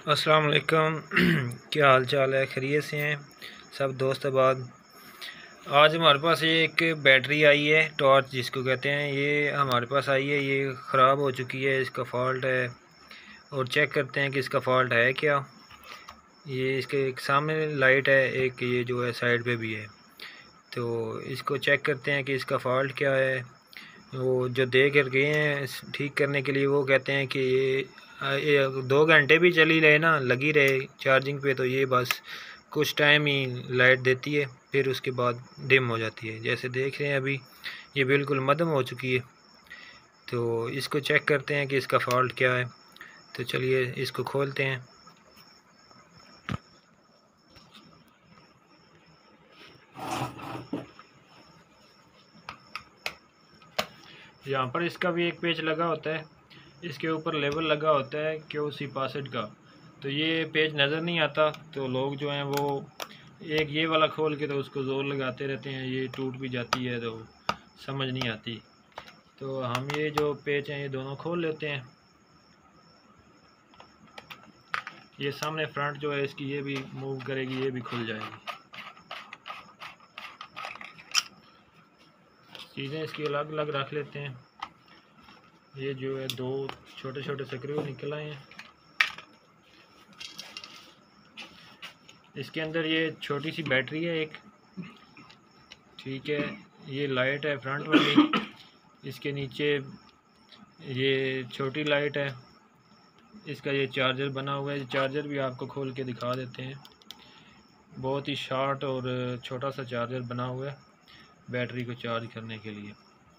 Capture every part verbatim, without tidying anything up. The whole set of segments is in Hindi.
अस्सलाम वालेकुम। क्या हाल चाल है? खैरियत से हैं सब दोस्त बाद। आज हमारे पास ये एक बैटरी आई है, टॉर्च जिसको कहते हैं। ये हमारे पास आई है, ये ख़राब हो चुकी है, इसका फ़ॉल्ट है। और चेक करते हैं कि इसका फ़ॉल्ट है क्या। ये इसके एक सामने लाइट है, एक ये जो है साइड पे भी है। तो इसको चेक करते हैं कि इसका फ़ॉल्ट क्या है। वो जो दे कर गए हैं ठीक करने के लिए, वो कहते हैं कि ये, ये दो घंटे भी चली रहे ना, लगी रहे चार्जिंग पे, तो ये बस कुछ टाइम ही लाइट देती है, फिर उसके बाद डिम हो जाती है। जैसे देख रहे हैं अभी ये बिल्कुल मद्धम हो चुकी है। तो इसको चेक करते हैं कि इसका फ़ॉल्ट क्या है। तो चलिए इसको खोलते हैं। यहाँ पर इसका भी एक पेज लगा होता है, इसके ऊपर लेबल लगा होता है क्यू सी पासेट का। तो ये पेज नज़र नहीं आता, तो लोग जो हैं वो एक ये वाला खोल के तो उसको ज़ोर लगाते रहते हैं, ये टूट भी जाती है तो समझ नहीं आती। तो हम ये जो पेज हैं ये दोनों खोल लेते हैं। ये सामने फ्रंट जो है इसकी, ये भी मूव करेगी, ये भी खुल जाएगी। चीज़ें इसकी अलग अलग रख लेते हैं। ये जो है दो छोटे छोटे स्क्रू निकल आए हैं। इसके अंदर ये छोटी सी बैटरी है एक, ठीक है। ये लाइट है फ्रंट वाली, इसके नीचे ये छोटी लाइट है। इसका ये चार्जर बना हुआ है, चार्जर भी आपको खोल के दिखा देते हैं। बहुत ही शॉर्ट और छोटा सा चार्जर बना हुआ है बैटरी को चार्ज करने के लिए।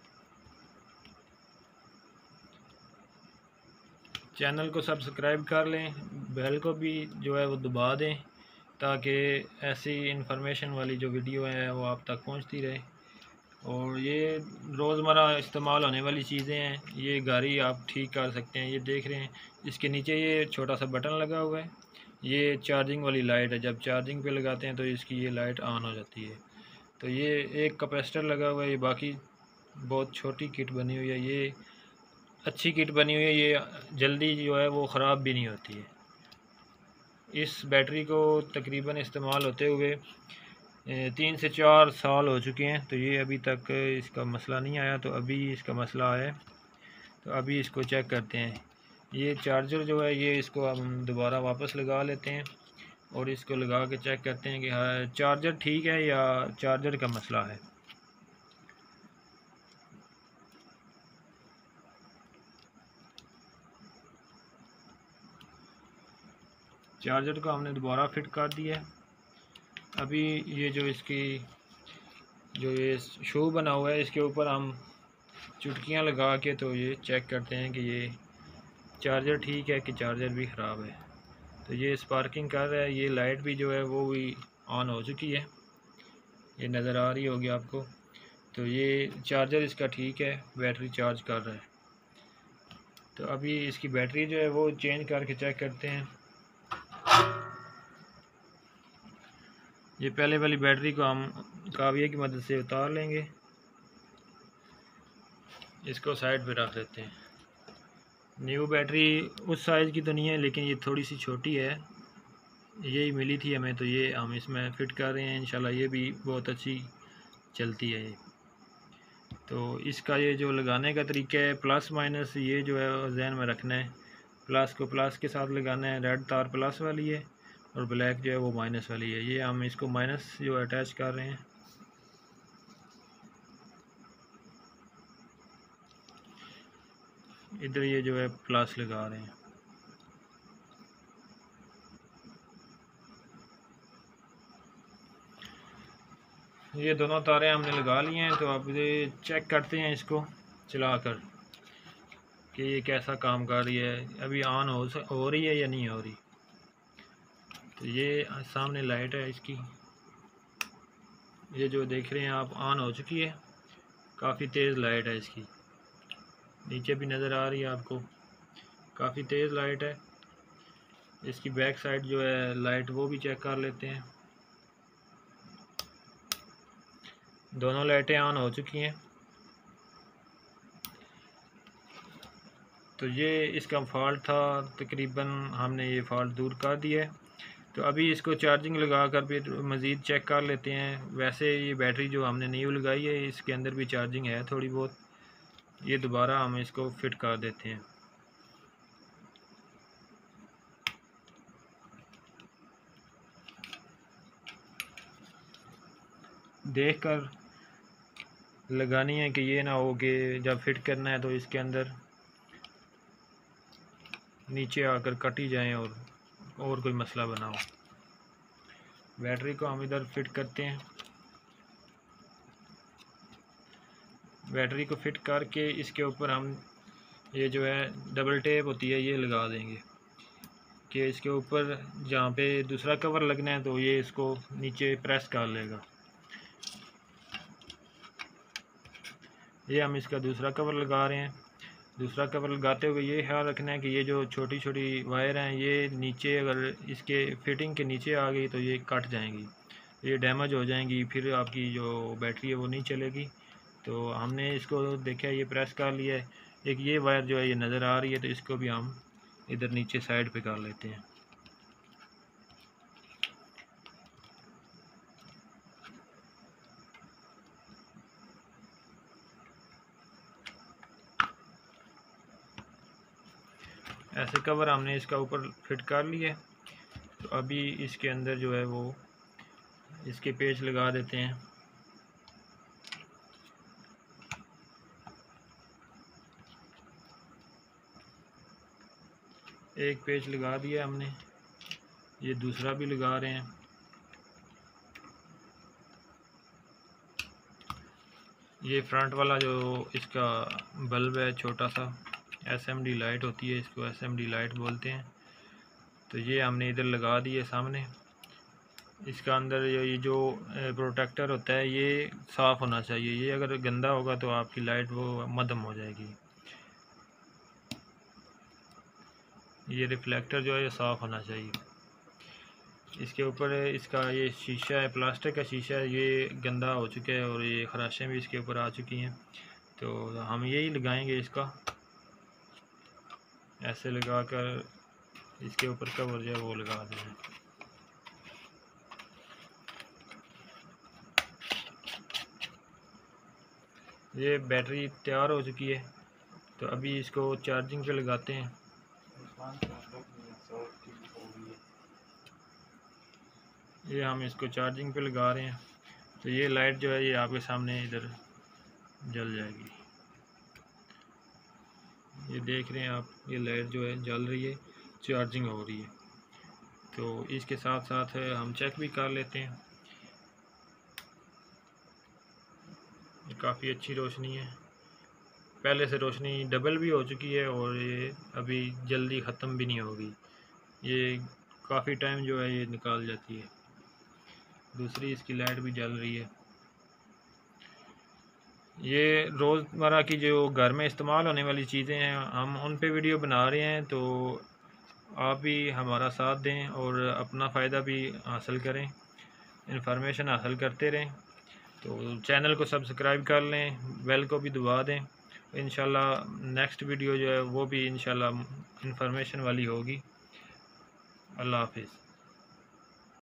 चैनल को सब्सक्राइब कर लें, बेल को भी जो है वो दबा दें, ताकि ऐसी इन्फॉर्मेशन वाली जो वीडियो है वो आप तक पहुंचती रहे। और ये रोज़मर्रा इस्तेमाल होने वाली चीज़ें हैं, ये गाड़ी आप ठीक कर सकते हैं। ये देख रहे हैं इसके नीचे ये छोटा सा बटन लगा हुआ है, ये चार्जिंग वाली लाइट है। जब चार्जिंग पे लगाते हैं तो इसकी ये लाइट ऑन हो जाती है। तो ये एक कैपेसिटर लगा हुआ है। ये बाकी बहुत छोटी किट बनी हुई है, ये अच्छी किट बनी हुई है, ये जल्दी जो है वो ख़राब भी नहीं होती है। इस बैटरी को तकरीबन इस्तेमाल होते हुए तीन से चार साल हो चुके हैं, तो ये अभी तक इसका मसला नहीं आया। तो अभी इसका मसला है, तो अभी इसको चेक करते हैं। ये चार्जर जो है ये, इसको हम दोबारा वापस लगा लेते हैं और इसको लगा के चेक करते हैं कि हाँ चार्जर ठीक है या चार्जर का मसला है। चार्जर को हमने दोबारा फिट कर दिया है। अभी ये जो इसकी जो ये शू बना हुआ है, इसके ऊपर हम चुटकियाँ लगा के तो ये चेक करते हैं कि ये चार्जर ठीक है कि चार्जर भी ख़राब है। तो ये स्पार्किंग कर रहा है, ये लाइट भी जो है वो भी ऑन हो चुकी है, ये नज़र आ रही होगी आपको। तो ये चार्जर इसका ठीक है, बैटरी चार्ज कर रहा है। तो अभी इसकी बैटरी जो है वो चेंज करके चेक करते हैं। ये पहले वाली बैटरी को हम काविये की मदद से उतार लेंगे, इसको साइड पे रख लेते हैं। न्यू बैटरी उस साइज़ की तो नहीं है, लेकिन ये थोड़ी सी छोटी है, यही मिली थी हमें, तो ये हम इसमें फ़िट कर रहे हैं। इंशाल्लाह ये भी बहुत अच्छी चलती है ये। तो इसका ये जो लगाने का तरीका है, प्लस माइनस ये जो है जहन में रखना है। प्लस को प्लस के साथ लगाना है, रेड तार प्लस वाली है और ब्लैक जो है वो माइनस वाली है। ये हम इसको माइनस जो अटैच कर रहे हैं। इधर ये जो है प्लस लगा रहे हैं। ये दोनों तारें हमने लगा ली हैं। तो अब ये चेक करते हैं इसको चलाकर कि ये कैसा काम कर रही है, अभी ऑन हो हो रही है या नहीं हो रही। तो ये सामने लाइट है इसकी, ये जो देख रहे हैं आप ऑन हो चुकी है, काफ़ी तेज़ लाइट है इसकी। नीचे भी नज़र आ रही है आपको, काफ़ी तेज़ लाइट है। इसकी बैक साइड जो है लाइट वो भी चेक कर लेते हैं। दोनों लाइटें ऑन हो चुकी हैं। तो ये इसका फॉल्ट था, तकरीबन हमने ये फॉल्ट दूर कर दिया है। तो अभी इसको चार्जिंग लगा कर फिर मज़ीद चेक कर लेते हैं। वैसे ये बैटरी जो हमने न्यू लगाई है इसके अंदर भी चार्जिंग है थोड़ी बहुत। ये दोबारा हम इसको फिट कर देते हैं। देख कर लगानी है कि ये ना हो कि जब फिट करना है तो इसके अंदर नीचे आकर कट ही जाएँ और और कोई मसला बना हो। बैटरी को हम इधर फिट करते हैं। बैटरी को फिट करके इसके ऊपर हम ये जो है डबल टेप होती है ये लगा देंगे कि इसके ऊपर जहाँ पे दूसरा कवर लगना है तो ये इसको नीचे प्रेस कर लेगा। ये हम इसका दूसरा कवर लगा रहे हैं। दूसरा कवर लगाते हुए ये ख्याल रखना है कि ये जो छोटी छोटी वायर हैं ये नीचे अगर इसके फिटिंग के नीचे आ गई तो ये कट जाएंगी, ये डैमेज हो जाएंगी, फिर आपकी जो बैटरी है वो नहीं चलेगी। तो हमने इसको देखा, ये प्रेस कर लिया है। एक ये वायर जो है ये नज़र आ रही है तो इसको भी हम इधर नीचे साइड पे कर लेते हैं। ऐसे कवर हमने इसका ऊपर फिट कर लिया है। तो अभी इसके अंदर जो है वो इसके पेच लगा देते हैं। एक पेच लगा दिया हमने, ये दूसरा भी लगा रहे हैं। ये फ्रंट वाला जो इसका बल्ब है छोटा सा एस एम डी लाइट होती है, इसको एस एम डी लाइट बोलते हैं। तो ये हमने इधर लगा दिए सामने। इसका अंदर ये जो प्रोटेक्टर होता है ये साफ़ होना चाहिए, ये अगर गंदा होगा तो आपकी लाइट वो मद्धम हो जाएगी। ये रिफ्लेक्टर जो है ये साफ़ होना चाहिए। इसके ऊपर इसका ये शीशा है, प्लास्टिक का शीशा है, ये गंदा हो चुका है और ये खराशें भी इसके ऊपर आ चुकी हैं। तो हम यही लगाएंगे इसका, ऐसे लगाकर इसके ऊपर कवर जो है वो लगा देंगे। ये बैटरी तैयार हो चुकी है। तो अभी इसको चार्जिंग पे लगाते हैं। ये हम इसको चार्जिंग पे लगा रहे हैं। तो ये लाइट जो है ये आपके सामने इधर जल जाएगी। ये देख रहे हैं आप, ये लाइट जो है जल रही है, चार्जिंग हो रही है। तो इसके साथ साथ हम चेक भी कर लेते हैं। ये काफ़ी अच्छी रोशनी है, पहले से रोशनी डबल भी हो चुकी है और ये अभी जल्दी ख़त्म भी नहीं होगी, ये काफ़ी टाइम जो है ये निकाल जाती है। दूसरी इसकी लाइट भी जल रही है। ये रोज़मर्रा की जो घर में इस्तेमाल होने वाली चीज़ें हैं हम उन पे वीडियो बना रहे हैं। तो आप भी हमारा साथ दें और अपना फ़ायदा भी हासिल करें, इन्फॉर्मेशन हासिल करते रहें। तो चैनल को सब्सक्राइब कर लें, बेल को भी दबा दें। इंशाल्लाह नेक्स्ट वीडियो जो है वो भी इंशाल्लाह इन्फॉर्मेशन वाली होगी। अल्लाह हाफिज़।